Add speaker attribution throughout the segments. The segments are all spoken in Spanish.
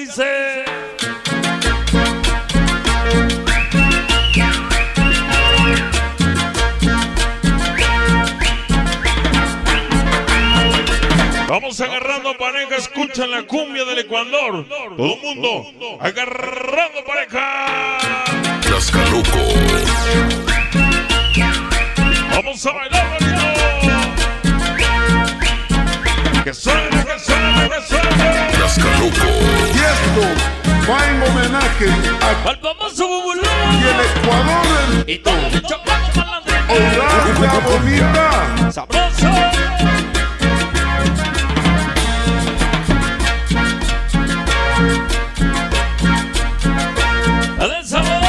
Speaker 1: dice. Vamos agarrando pareja, escuchan la cumbia del Ecuador. Todo el mundo agarrando pareja.
Speaker 2: Las Caluco.
Speaker 1: Vamos a bailar, bonito. Que suene, que suene, que suene.
Speaker 2: Las Caluco.
Speaker 3: Y esto va en homenaje
Speaker 1: Al famoso Bubulú
Speaker 3: y el Ecuador
Speaker 1: y todo el chapado malandro.
Speaker 3: Hola, la bonita.
Speaker 1: Sabroso. ¡Dale sabor!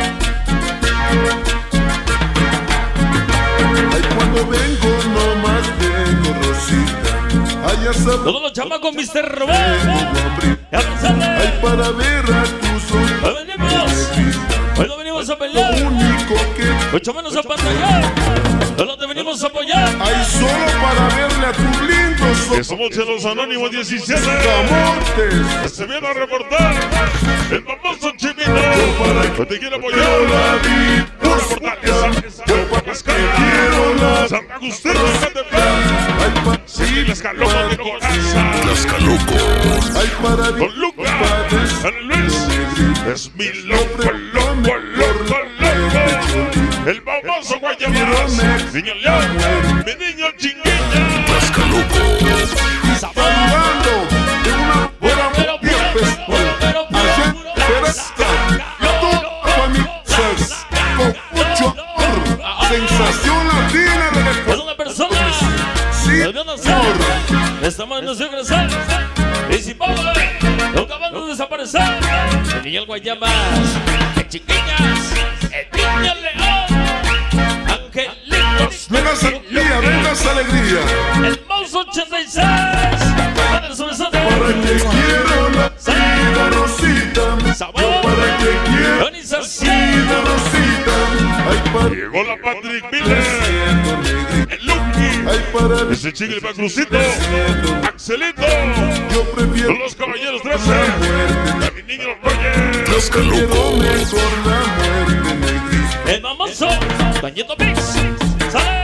Speaker 3: Ay, cuando vengo, nomás vengo, Rosita. Ay, a saber.
Speaker 1: Todos los chamacos, Mr. Roberto. Ya lo saben.
Speaker 3: Ay, para ver a tus ojos.
Speaker 1: Hoy venimos. Hoy no venimos a
Speaker 3: Lo
Speaker 1: pelear.
Speaker 3: único que.
Speaker 1: Mucho menos a pantallar. Solo te venimos a apoyar.
Speaker 3: Ay, solo para verle a tus lindos ojos.
Speaker 1: Que somos de los Anónimos 17.
Speaker 3: Camotes.
Speaker 1: Se viene a reportar el famoso Chimino. Yo te quiero apoyar. Por reportar esa
Speaker 3: Quiero la.
Speaker 1: San Agustín, sí, las Caluco de Coraza.
Speaker 2: Las Caluco.
Speaker 3: Ay, para
Speaker 1: Con Lucas, Ana Luis, es mi loco, loco, loco, loco. El famoso Guayabas, niño León, mi niño Chinguilla.
Speaker 2: Las Caluco.
Speaker 3: Saludando de una buena mujer pescual. Ayer verasta toda mi ser con mucho amor. Sensación latina de
Speaker 1: Es una persona,
Speaker 3: sí,
Speaker 1: el Dios
Speaker 3: amor.
Speaker 1: estamos en nuestro ingresar. Y si pobre, nunca van a desaparecer. El niño Guayabas, el Chiquillas, el niño León, Angelitos,
Speaker 3: Venga alegría, venga alegría.
Speaker 1: el Mouse 86. Para su besote.
Speaker 3: Para que quiero la vida, Rosita.
Speaker 1: Sabor,
Speaker 3: Para que quiero la
Speaker 1: organización.
Speaker 3: vida, Rosita. Ay, para
Speaker 1: Llegó la Patrick Miller, el Lucky,
Speaker 3: ay, para
Speaker 1: ese Chigo y Crucito, Axelito,
Speaker 3: yo prefiero
Speaker 1: los caballeros 13, a mi niño Roger,
Speaker 2: Las Caluco.
Speaker 3: mejor la muerte, negrita.
Speaker 1: el famoso Toñito Mix. ¡Sale!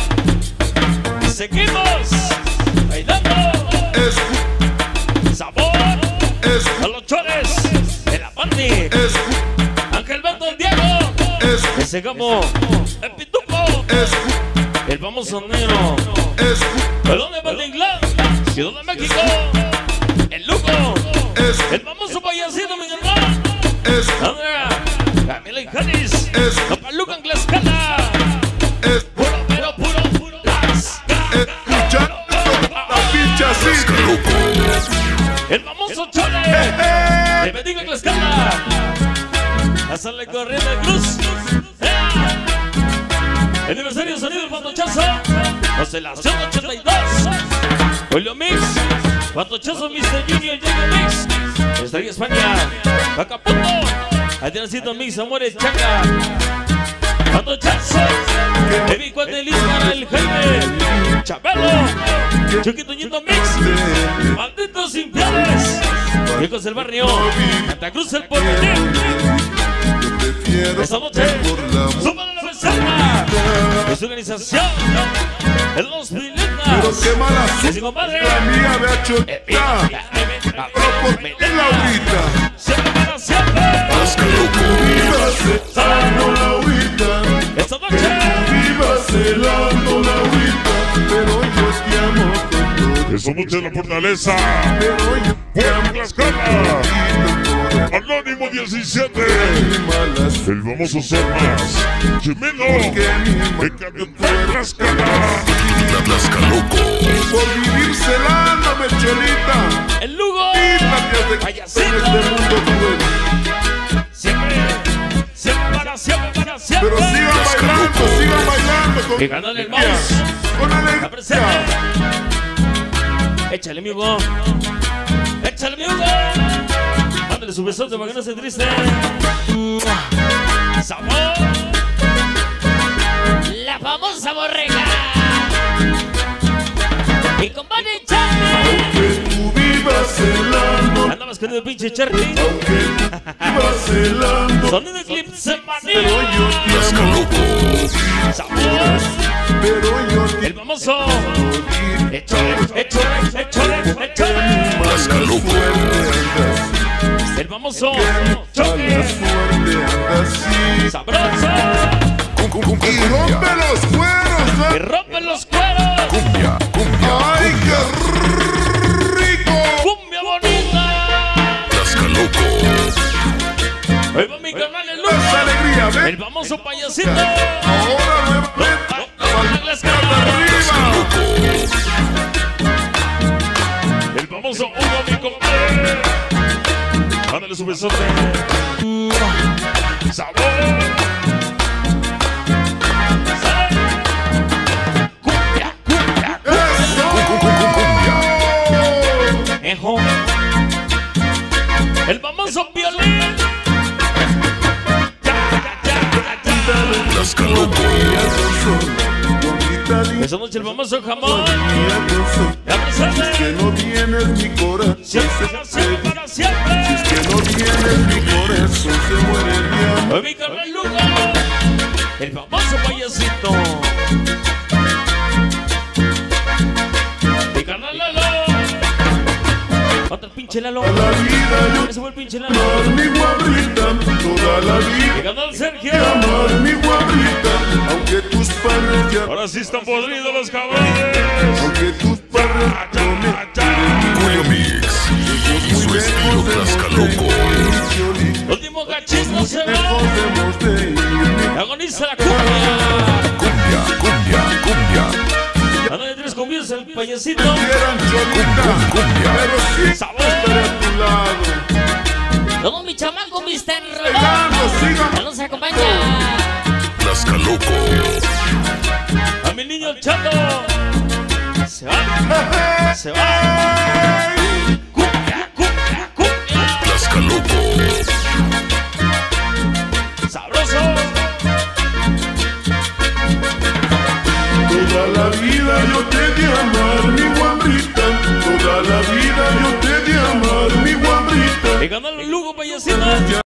Speaker 1: Seguimos bailando. Sabor a los chores de la Pandi. Ángel Beto, el Diego, ese Gamo, el Pituco, el famoso Negro, el Donde Inglés, Ciudad de México, el Luco, el famoso payasito Miguel Andrea, Camila y Janis, la Paluca en Tlaxcala, puro, pero puro,
Speaker 3: Escucha la pincha
Speaker 2: Las
Speaker 3: así.
Speaker 2: Caluco.
Speaker 1: el famoso Chole, de Bendigo Tlaxcala, hasta la corriente de Cruz, el aniversario de sonido del Pantochazo, Constelación 82, Julio Mix, Pantochazo, Mr. Junior, Diego Mix, Estaría España, Acapulco, Adriancito Mix, Amores, Chaca, Pantochazo, Evi Cuatelis para el Jaime, Chabelo, Chuquitoñito Mix, Malditos Infieles, Viejos del Barrio, Santa Cruz el Porvenir. Esta noche, súmale la reserva de su organización, el Los
Speaker 3: Pero
Speaker 1: Piletas,
Speaker 3: qué mala
Speaker 1: de su compadre,
Speaker 3: la mía de achotá. Pero por qué Laurita.
Speaker 1: siempre para siempre.
Speaker 2: Las Caluco.
Speaker 3: Viva celando Laurita.
Speaker 1: Esta noche,
Speaker 3: Viva celando Laurita. Pero yo te amo con todo.
Speaker 1: eso mucho de la fortaleza,
Speaker 3: Pero yo te amo
Speaker 1: Tlaxcala,
Speaker 3: con
Speaker 1: Anónimo 17,
Speaker 3: mi malas.
Speaker 1: el famoso Sopas, Chimeno, el camión de Tlaxcala,
Speaker 2: Las Caluco.
Speaker 3: Por vivir celándome, Cholita.
Speaker 1: el Lugo,
Speaker 3: Quítate de
Speaker 1: Payasito.
Speaker 3: en este mundo cruel.
Speaker 1: siempre para siempre.
Speaker 3: Pero sigan bailando con
Speaker 1: Que ganan el mouse.
Speaker 3: con
Speaker 1: La
Speaker 3: alegría.
Speaker 1: presente. Échale, mi Hugo. Échale, mi Hugo. Mándale su besote para que no se triste. Sabor. La famosa borrega. Y compadre Chale.
Speaker 3: Que tu vida ibas celando,
Speaker 1: Andabas con el pinche Cherry.
Speaker 3: aunque ibas celando,
Speaker 1: Sonido Eclipse
Speaker 3: pero
Speaker 1: Manía.
Speaker 3: yo te amo con
Speaker 1: Sabor.
Speaker 3: pero yo te
Speaker 1: El famoso.
Speaker 3: amo.
Speaker 1: Échale.
Speaker 2: Lasca loco.
Speaker 1: El famoso.
Speaker 3: A
Speaker 1: Choque.
Speaker 3: la suerte anda así.
Speaker 1: Sabroso.
Speaker 3: Y rompe los cueros,
Speaker 1: Que rompen los cueros.
Speaker 2: Cumbia, cumbia,
Speaker 3: ¡ay, qué rico!
Speaker 1: Cumbia bonita.
Speaker 2: Lasca loco.
Speaker 1: Ahí va mi canal el
Speaker 3: ¡Más
Speaker 1: lujo.
Speaker 3: alegría! ¡Ven!
Speaker 1: El famoso payasito.
Speaker 3: Ahora nuevamente
Speaker 2: Lasca
Speaker 3: arriba.
Speaker 2: loco.
Speaker 1: El famoso Hugo, mi compadre. Mándale su besote. Sabor. Cumbia.
Speaker 3: ¡Eso!
Speaker 1: Ejo. El famoso violín.
Speaker 2: Lasca loco.
Speaker 1: Esa noche el famoso jamón. Ya
Speaker 3: Que
Speaker 1: presente.
Speaker 3: no vienes mi corazón
Speaker 1: Siempre, para siempre.
Speaker 3: Que no vienes mi corazón se muere mi amor.
Speaker 1: Hoy mi carnal Lugo. El famoso payasito. Mi carnal Lalo. Otro pinche Lalo.
Speaker 3: Toda la vida yo
Speaker 1: Ese fue el pinche Lalo.
Speaker 3: amar mi guabrita, toda la
Speaker 1: Mi
Speaker 3: vida
Speaker 1: carnal Sergio.
Speaker 3: amar mi guabrita, aunque tus padres ya,
Speaker 1: Ahora sí están podridos los cabrones.
Speaker 3: aunque tus padres no me
Speaker 2: Julio Mix. Y su estilo Lasca loco.
Speaker 1: Último cachito se va.
Speaker 3: Debemos de ir,
Speaker 1: Agoniza la cumbia.
Speaker 2: Cumbia, cumbia, cumbia.
Speaker 1: Anda de tres cumbias el payasito.
Speaker 3: quieran cholita,
Speaker 2: Cumbia.
Speaker 3: pero sí
Speaker 1: Sabor.
Speaker 3: estaré a tu lado.
Speaker 4: Todo mi chamaco, Mr.
Speaker 3: Pegando, sigan
Speaker 4: Que nos acompaña.
Speaker 2: Lasca loco.
Speaker 1: A mi niño el chato. Se va. Se va. Cumbia.
Speaker 2: Lasca loco.
Speaker 1: Sabroso.
Speaker 3: Toda la vida yo te di amar mi guambrita, toda la vida yo te di amar mi guambrita.
Speaker 1: Mi canal Lugo payasito.